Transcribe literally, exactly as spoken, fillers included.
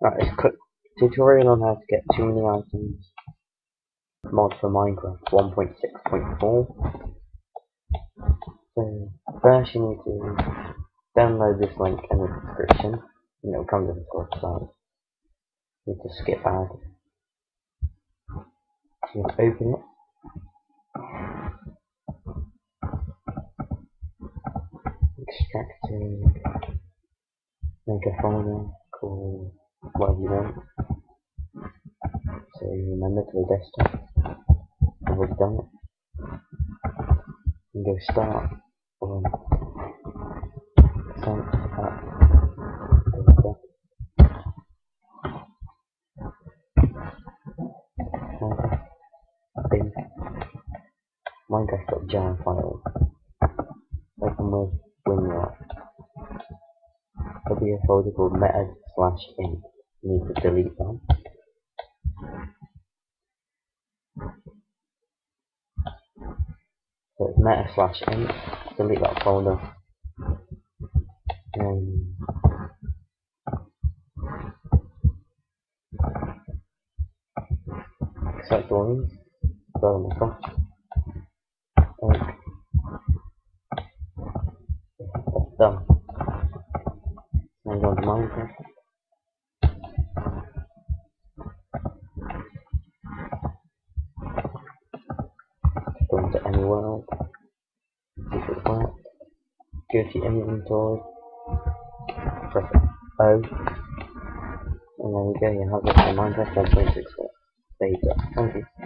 Right, it's a quick tutorial on how to get TooManyItems mod for Minecraft one point six point four. So first you need to download this link in the description, and it will come to this website. You need to skip ad. So you open it. Extracting, make a folder called whatever you want. So you remember to the desktop. I've already done it. And go start on send that data. Minecraft bin Minecraft.jar file. Open with WinRAR. There'll be a folder called meta slash int. You need to delete that. So it's meta slash int. Delete that folder. And select all these. Go on the top. And that's done. Now go to Minecraft. Go into any world. See if it works. Go to your inventory. Press O. And there you go, you have it in Minecraft one point six four. There you go. Thank you.